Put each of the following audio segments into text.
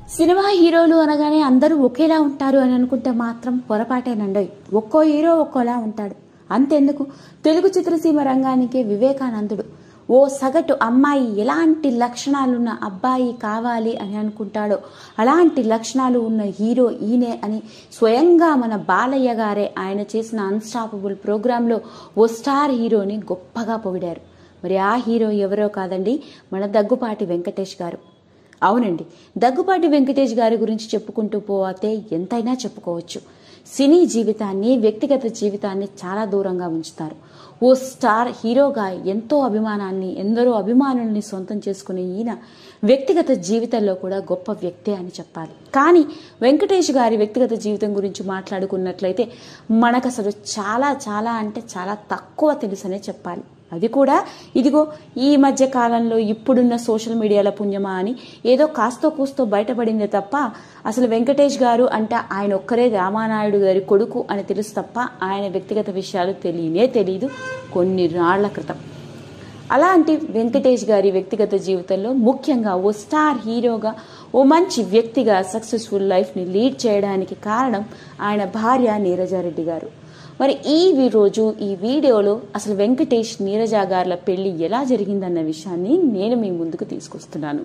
Cinema హీరోలు అనగానే అందరూ ఒకేలా ఉంటారు అని అనుకుంటే మాత్రం పొరపాటేనండి. ఒక్కో హీరో ఒక్కోలా ఉంటాడు. అంతెందుకు, తెలుగు చిత్రసీమ రంగానికే వివేకానందుడు. ఓ సగటు అమ్మాయి ఎలాంటి లక్షణాలున్న అబ్బాయి కావాలి అని అనుకుంటాడో అలాంటి లక్షణాలు ఉన్న హీరో ఈయనే అని స్వయంగా మన బాలయ్య గారే ఆయన చేసిన అన్స్టాపబుల్ ప్రోగ్రాంలో ఓ స్టార్ హీరోని గొప్పగా పొగిడారు. మరి ఆ హీరో ఎవరో కాదండి, మన దగ్గుపాటి వెంకటేష్ గారు. అవునండి, దగ్గుపాటి వెంకటేష్ గారి గురించి చెప్పుకుంటూ పోతే ఎంతైనా చెప్పుకోవచ్చు. సినీ జీవితాన్ని, వ్యక్తిగత జీవితాన్ని చాలా దూరంగా ఉంచుతారు. ఓ స్టార్ హీరోగా ఎంతో అభిమానాన్ని, ఎందరో అభిమానుల్ని సొంతం చేసుకునే ఈయన వ్యక్తిగత జీవితంలో కూడా గొప్ప వ్యక్తే అని చెప్పాలి. కానీ వెంకటేష్ గారి వ్యక్తిగత జీవితం గురించి మాట్లాడుకున్నట్లయితే మనకు అసలు చాలా చాలా అంటే చాలా తక్కువ తెలుసనే చెప్పాలి. అది కూడా ఇదిగో ఈ మధ్య కాలంలో ఇప్పుడున్న సోషల్ మీడియాల పుణ్యమా అని ఏదో కాస్తో కూస్తో బయటపడిందే తప్ప అసలు వెంకటేష్ గారు అంటే ఆయన ఒక్కరే రామానాయుడు గారి కొడుకు అని తెలుసు తప్ప ఆయన వ్యక్తిగత విషయాలు తెలియదు కొన్ని నాళ్ల క్రితం. అలాంటి వెంకటేష్ గారి వ్యక్తిగత జీవితంలో ముఖ్యంగా ఓ స్టార్ హీరోగా, ఓ మంచి వ్యక్తిగా సక్సెస్ఫుల్ లైఫ్ని లీడ్ చేయడానికి కారణం ఆయన భార్య నీరజారెడ్డి గారు. మరి ఈ వీడియోలో అసలు వెంకటేష్ నీరజ గార్ల పెళ్లి ఎలా జరిగిందన్న విషయాన్ని నేను మీ ముందుకు తీసుకొస్తున్నాను.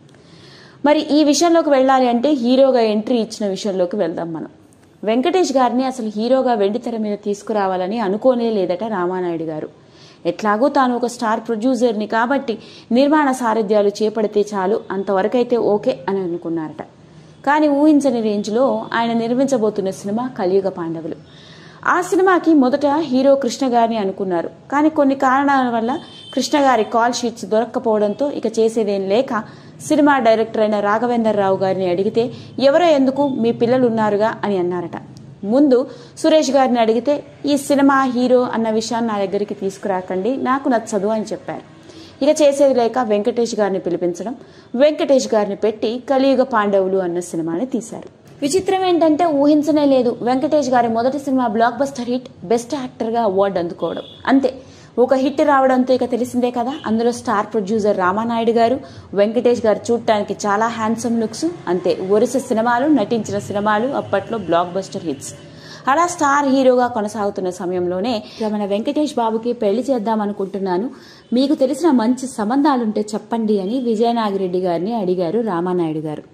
మరి ఈ విషయంలోకి వెళ్ళాలి అంటే హీరోగా ఎంట్రీ ఇచ్చిన విషయంలోకి వెళ్దాం మనం. వెంకటేష్ గారిని అసలు హీరోగా వెండితెర మీద తీసుకురావాలని అనుకోనే లేదట రామానాయుడు గారు. ఎట్లాగో తాను ఒక స్టార్ ప్రొడ్యూసర్ని కాబట్టి నిర్మాణ సారథ్యాలు చేపడితే చాలు, అంతవరకైతే ఓకే అని అనుకున్నారట. కానీ ఊహించని రేంజ్లో ఆయన నిర్మించబోతున్న సినిమా కలియుగ పాండవులు. ఆ సినిమాకి మొదట హీరో కృష్ణ గారిని అనుకున్నారు. కానీ కొన్ని కారణాల వల్ల కృష్ణ గారి కాల్ షీట్స్ దొరక్కపోవడంతో ఇక చేసేదేం లేక సినిమా డైరెక్టర్ అయిన రాఘవేందర్ రావు గారిని అడిగితే ఎవరో ఎందుకు, మీ పిల్లలు ఉన్నారుగా అని అన్నారట. ముందు సురేష్ గారిని అడిగితే ఈ సినిమా హీరో అన్న విషయాన్ని నా దగ్గరికి తీసుకురాకండి, నాకు నచ్చదు అని చెప్పారు. ఇక చేసేది లేక వెంకటేష్ గారిని పిలిపించడం, వెంకటేష్ గారిని పెట్టి కలియుగ పాండవులు అన్న సినిమాని తీశారు. విచిత్రం ఏంటంటే ఊహించనే లేదు, వెంకటేష్ గారి మొదటి సినిమా బ్లాక్ బస్టర్ హిట్, బెస్ట్ యాక్టర్గా అవార్డు అందుకోవడం. అంతే, ఒక హిట్ రావడంతో ఇక తెలిసిందే కదా. అందులో స్టార్ ప్రొడ్యూసర్ రామానాయుడు గారు, వెంకటేష్ గారు చూడటానికి చాలా హ్యాండ్సమ్ లుక్స్. అంతే, వరుస సినిమాలు, నటించిన సినిమాలు అప్పట్లో బ్లాక్ బస్టర్ హిట్స్. అలా స్టార్ హీరోగా కొనసాగుతున్న సమయంలోనే మన వెంకటేష్ బాబుకి పెళ్లి చేద్దాం అనుకుంటున్నాను, మీకు తెలిసిన మంచి సంబంధాలుంటే చెప్పండి అని విజయనాగిరెడ్డి గారిని అడిగారు రామానాయుడు గారు.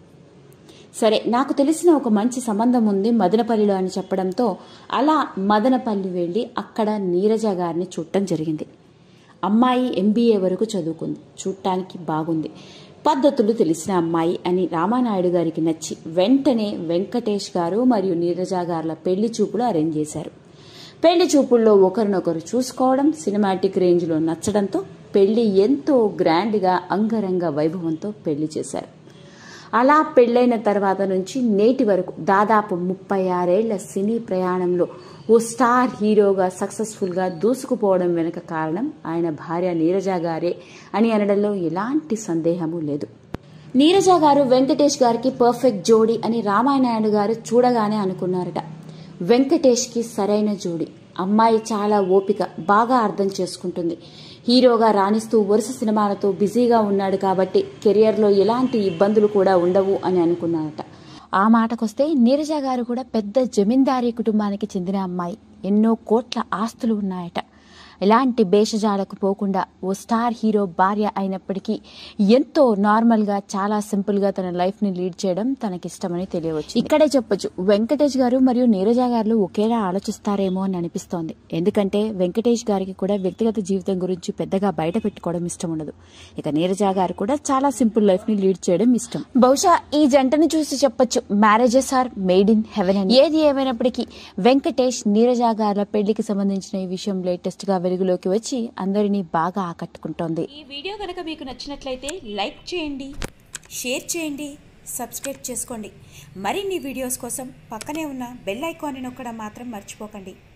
సరే, నాకు తెలిసిన ఒక మంచి సంబంధం ఉంది మదనపల్లిలో అని చెప్పడంతో అలా మదనపల్లి వెళ్ళి అక్కడ నీరజ గారిని చూడటం జరిగింది. అమ్మాయి MBA వరకు చదువుకుంది, చూడటానికి బాగుంది, పద్ధతులు తెలిసిన అమ్మాయి అని రామానాయుడు గారికి నచ్చి వెంటనే వెంకటేష్ గారు మరియు నీరజ గారుల పెళ్లి చూపులు అరేంజ్ చేశారు. పెళ్లి చూపుల్లో ఒకరినొకరు చూసుకోవడం, సినిమాటిక్ రేంజ్లో నచ్చడంతో పెళ్లి ఎంతో గ్రాండ్గా అంగరంగ వైభవంతో పెళ్లి చేశారు. అలా పెళ్లైన తర్వాత నుంచి నేటి వరకు దాదాపు 36 ఏళ్ల సినీ ప్రయాణంలో ఓ స్టార్ హీరోగా సక్సెస్ఫుల్గా దూసుకుపోవడం వెనుక కారణం ఆయన భార్య నీరజ గారే అని అనడంలో ఎలాంటి సందేహము లేదు. నీరజ గారు వెంకటేష్ గారికి పర్ఫెక్ట్ జోడీ అని రామానాయుడు గారు చూడగానే అనుకున్నారట. వెంకటేష్కి సరైన జోడీ. అమ్మాయి చాలా ఓపిక, బాగా అర్థం చేసుకుంటుంది. హీరోగా రాణిస్తూ వరుస సినిమాలతో బిజీగా ఉన్నాడు కాబట్టి కెరియర్లో ఎలాంటి ఇబ్బందులు కూడా ఉండవు అని అనుకున్నారట. ఆ మాటకొస్తే నీరజ గారు కూడా పెద్ద జమీందారీ కుటుంబానికి చెందిన అమ్మాయి. ఎన్నో కోట్ల ఆస్తులు ఉన్నాయట. ఎలాంటి భేషజాలకు పోకుండా ఓ స్టార్ హీరో భార్య అయినప్పటికీ ఎంతో నార్మల్గా, చాలా సింపుల్గా తన లైఫ్ని లీడ్ చేయడం తనకిష్టమని తెలియవచ్చు. ఇక్కడే చెప్పొచ్చు, వెంకటేష్ గారు మరియు నీరజ గారు ఒకేలా ఆలోచిస్తారేమో అని అనిపిస్తోంది. ఎందుకంటే వెంకటేష్ గారికి కూడా వ్యక్తిగత జీవితం గురించి పెద్దగా బయట పెట్టుకోవడం ఇష్టం ఉండదు. ఇక నీరజ గారు కూడా చాలా సింపుల్ లైఫ్ని లీడ్ చేయడం ఇష్టం. బహుశా ఈ జంటను చూసి చెప్పొచ్చు, marriages are made in heaven అని. ఏది ఏమైనప్పటికీ వెంకటేష్ నీరజ గారుల పెళ్లికి సంబంధించిన ఈ విషయం లేటెస్ట్ గా వెలుగులోకి వచ్చి అందరినీ బాగా ఆకట్టుకుంటోంది. ఈ వీడియో కనుక మీకు నచ్చినట్లయితే లైక్ చేయండి, షేర్ చేయండి, సబ్స్క్రైబ్ చేసుకోండి. మరిన్ని వీడియోస్ కోసం పక్కనే ఉన్న బెల్ ఐకాన్ని నొక్కడం మాత్రం మర్చిపోకండి.